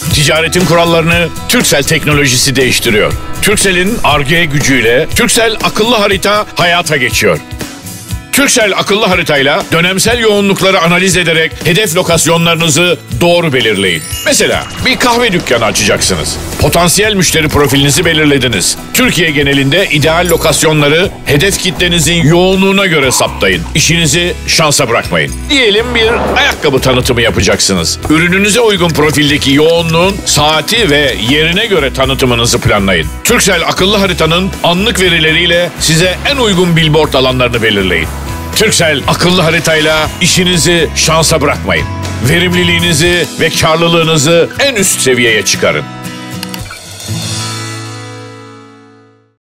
Ticaretin kurallarını Turkcell teknolojisi değiştiriyor. Turkcell'in Ar-Ge gücüyle Turkcell akıllı harita hayata geçiyor. Turkcell akıllı haritayla dönemsel yoğunlukları analiz ederek hedef lokasyonlarınızı doğru belirleyin. Mesela bir kahve dükkanı açacaksınız. Potansiyel müşteri profilinizi belirlediniz. Türkiye genelinde ideal lokasyonları hedef kitlenizin yoğunluğuna göre saptayın. İşinizi şansa bırakmayın. Diyelim bir ayakkabı tanıtımı yapacaksınız. Ürününüze uygun profildeki yoğunluğun saati ve yerine göre tanıtımınızı planlayın. Turkcell akıllı haritanın anlık verileriyle size en uygun billboard alanlarını belirleyin. Turkcell akıllı haritayla işinizi şansa bırakmayın. Verimliliğinizi ve karlılığınızı en üst seviyeye çıkarın.